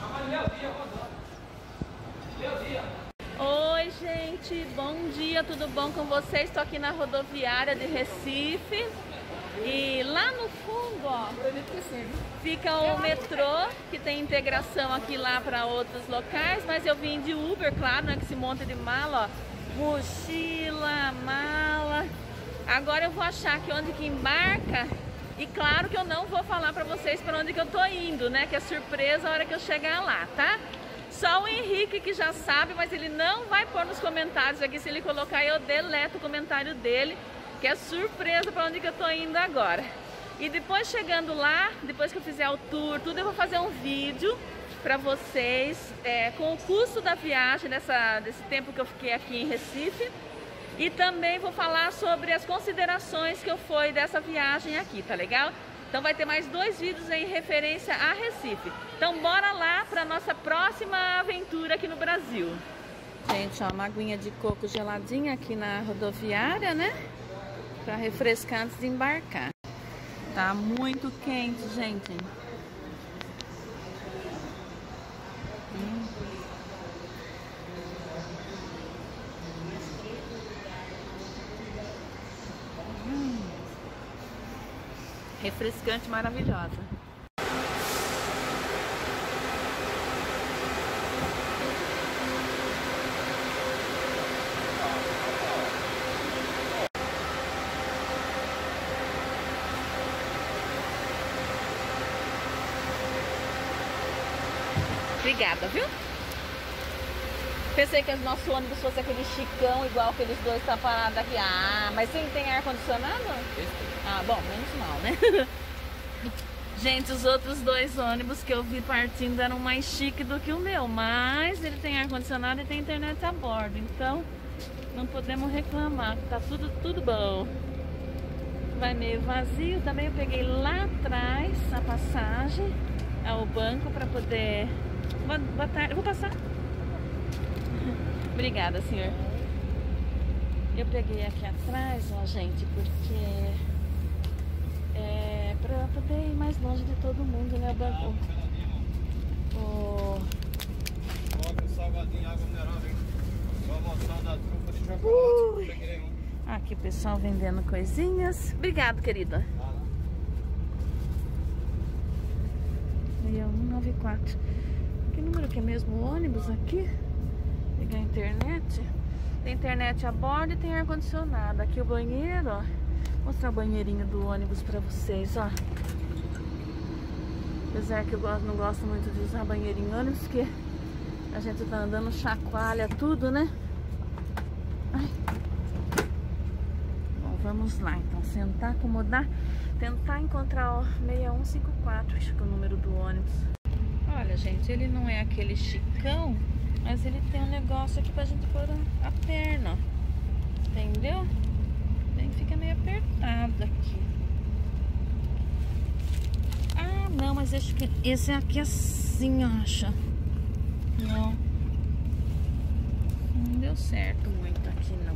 Oi, gente, bom dia, tudo bom com vocês? Estou aqui na rodoviária de Recife e lá no fundo, ó, fica o metrô, que tem integração aqui lá para outros locais, mas eu vim de Uber, claro, né, com esse monte de mala, ó, mochila, mala. Agora eu vou achar aqui onde que embarca e claro que eu não vou falar para vocês para onde que eu tô indo, né, que é surpresa a hora que eu chegar lá, tá? Só o Henrique que já sabe, mas ele não vai pôr nos comentários aqui. Se ele colocar, eu deleto o comentário dele, que é surpresa para onde que eu tô indo agora. E depois chegando lá, depois que eu fizer o tour, tudo, eu vou fazer um vídeo para vocês com o custo da viagem desse tempo que eu fiquei aqui em Recife. E também vou falar sobre as considerações que eu fui dessa viagem aqui, tá legal? Então vai ter mais 2 vídeos em referência a Recife. Então bora lá para nossa próxima aventura aqui no Brasil. Gente, ó, uma aguinha de coco geladinha aqui na rodoviária, né? Para refrescar antes de embarcar. Tá muito quente, gente. Refrescante, maravilhosa. Obrigada, viu? Pensei que o nosso ônibus fosse aquele chicão, igual aqueles dois tá parados aqui. Ah, mas tem ar-condicionado? Ah, bom, menos mal, né? Gente, os outros 2 ônibus que eu vi partindo eram mais chique do que o meu, mas ele tem ar-condicionado e tem internet a bordo, então não podemos reclamar, tá tudo bom. Vai meio vazio, também eu peguei lá atrás a passagem ao banco para poder... Boa tarde, eu vou passar. Obrigada, senhor. Eu peguei aqui atrás, ó, gente, porque pra poder ir mais longe de todo mundo, né? Salgadinho, água mineral, hein? Só moção da trufa de chocolate. Aqui o pessoal vendendo coisinhas. Obrigado, querida. 6194. Que número que é mesmo o ônibus aqui? Pegar a internet. Tem internet a bordo e tem ar-condicionado. Aqui o banheiro, ó. Vou mostrar o banheirinho do ônibus pra vocês, ó. Apesar que eu não gosto muito de usar banheirinho em ônibus, porque a gente tá andando, chacoalha tudo, né? Ai. Bom, vamos lá então. Sentar, acomodar. Tentar encontrar o 6154, acho que é o número do ônibus. Olha, gente, ele não é aquele chicão, mas ele tem um negócio aqui pra gente pôr a perna, entendeu? Bem, fica meio apertado aqui. Ah, não, mas acho que esse aqui é assim, acho. Não deu certo muito aqui, não.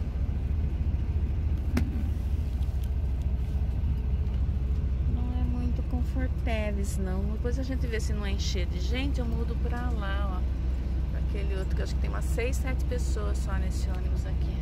Não é muito confortáveis, não. Depois a gente vê se não encher de gente, eu mudo pra lá, ó. Pra aquele outro, que eu acho que tem umas 6, 7 pessoas só nesse ônibus aqui.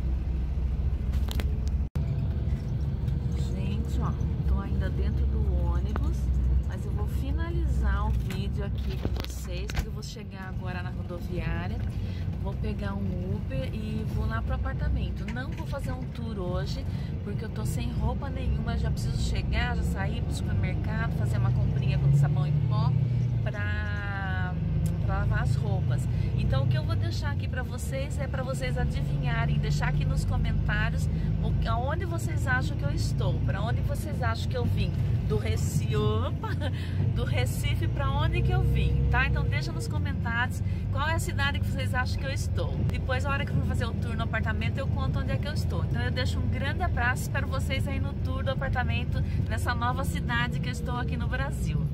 Gente, ó, tô ainda dentro do ônibus, mas eu vou finalizar o vídeo aqui com vocês, porque eu vou chegar agora na rodoviária, vou pegar um Uber e vou lá pro apartamento. Não vou fazer um tour hoje, porque eu tô sem roupa nenhuma, já preciso chegar, já sair pro supermercado, fazer uma comprinha com sabão em pó pra lavar as roupas. Então o que eu vou deixar aqui pra vocês é pra vocês adivinharem, deixar aqui nos comentários aonde vocês acham que eu estou, pra onde vocês acham que eu vim, do Recife pra onde que eu vim, tá? Então deixa nos comentários qual é a cidade que vocês acham que eu estou. Depois, a hora que eu for fazer o tour no apartamento, eu conto onde é que eu estou. Então eu deixo um grande abraço, espero vocês aí no tour do apartamento, nessa nova cidade que eu estou aqui no Brasil.